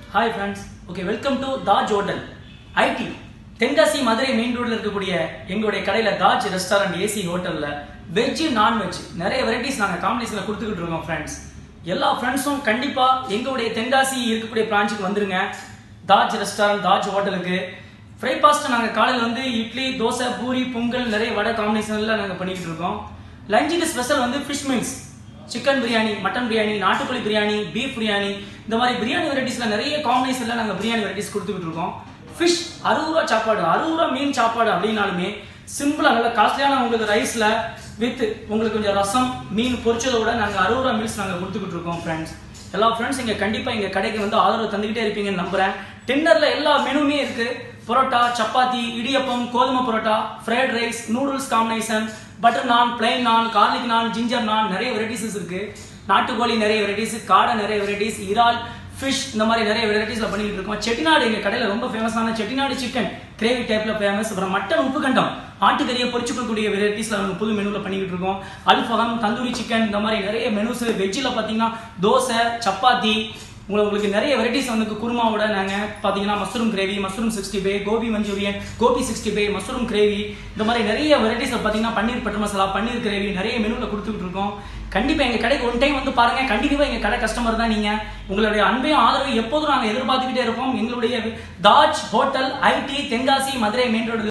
Hi friends, okay, welcome to Daj Hotel. IT Tenkasi Madurai main ரோட்ல இருக்கக்கூடிய எங்களுடைய கடையில தாஜ் ரெஸ்டாரண்ட் ஏசி ஹோட்டல்ல வெஜ் நான்வெஜ் நிறைய வெரைட்டிஸ் நாங்க காம்பினேஷன்ல கொடுத்துக்கிட்டு இருக்கோம் ஃப்ரெண்ட்ஸ். எல்லா ஃப்ரெண்ட்ஸும் கண்டிப்பா எங்களுடைய தென்காசி இருக்கக்கூடிய பிரான்ச்சுக்கு வந்துருங்க. தாஜ் ரெஸ்டாரண்ட் தாஜ் ஹோட்டலுக்கு பிரேக்ஃபாஸ்ட் நாங்க காலையில வந்து இட்லி தோசை பூரி பொங்கல் நிறைய வடை காம்பினேஷன்ல நாங்க பண்ணிக்கிட்டு இருக்கோம். லஞ்சுக்கு ஸ்பெஷல் வந்து fish meals, chicken biryani, mutton biryani, நாட்டுக்கோழி பிரியாணி, பீஃப் பிரியாணி, இந்த மாதிரி பிரியாணி வெரைட்டிஸ்ல நிறைய காம்பினேஷன்ல நாங்க பிரியாணி வெரைட்டிஸ் கொடுத்துக்கிட்டு இருக்கோம். ஃபிஷ் 60 ரூபா சாப்பாடு, 60 ரூபா மீன் சாப்பாடு அப்படின்னாலுமே சிம்பிளா நல்ல காஸ்ட்லியான உங்களுக்கு ரைஸ்ல வித் உங்களுக்கு கொஞ்சம் ரசம் மீன் பொரிச்சதோட நாங்க 60 ரூபா மீல்ஸ் நாங்க கொடுத்துக்கிட்டு இருக்கோம் ஃப்ரெண்ட்ஸ். எல்லா ஃப்ரெண்ட்ஸ் இங்க கண்டிப்பா எங்க கடைக்கு வந்து ஆதரவு தந்துகிட்டே இருப்பீங்கன்னு நம்புறேன். டின்னர்ல எல்லா மெனுமே இருக்கு. பரோட்டா, சப்பாத்தி, இடியப்பம், கோதுமை parotta, fried rice, noodles combination, butter naan, plain naan, garlic naan, ginger naan, நிறைய வெரைட்டிஸ் இருக்கு. நாட்டுக்கோழி நிறைய வெரைட்டிஸ், காடை நிறைய வெரைட்டிஸ், இறால், ஃபிஷ், இந்த மாதிரி நிறைய வெரைட்டிஸ்ல பண்ணிட்டு இருக்கோம். செட்டிநாடு எங்க கடையில ரொம்ப ஃபேமஸான செட்டிநாடு சிக்கன் கிரேவி டைப்ல ஃபேமஸ். அப்புறம் மட்டன் உப்புக்கண்டம், ஆட்டுக்கறியை பொரிச்சுக்கக்கூடிய வெரைட்டிஸ்ல நம்ம புது மெனுல பண்ணிக்கிட்டு இருக்கோம். அல்ஃபகம், தந்தூரி சிக்கன், இந்த மாதிரி நிறைய மெனுஸ். வெஜ்ஜில் பார்த்தீங்கன்னா தோசை, சப்பாத்தி, உங்களுக்கு நிறைய வெரைட்டிஸ் வந்து குருமாவோட நாங்கள் பார்த்தீங்கன்னா mushroom gravy, mushroom 65, gobi Manchurian, gobi 65, mushroom gravy, இந்த மாதிரி நிறைய வெரைட்டிஸில் பார்த்தீங்கன்னா பன்னீர் பட்டர் மசாலா, பன்னீர் கிரேவி நிறைய மெனுவில் கொடுத்துக்கிட்டு இருக்கோம். கண்டிப்பாக எங்கள் கடைக்கு ஒன் டைம் வந்து பாருங்க. கண்டிப்பாக எங்கள் கடை கஸ்டமர் தான் நீங்கள். உங்களுடைய அன்பையும் ஆதரவு எப்போதும் நாங்கள் எதிர்பார்த்துக்கிட்டே இருப்போம். எங்களுடைய Taj hotel IT Tenkasi Madurai main road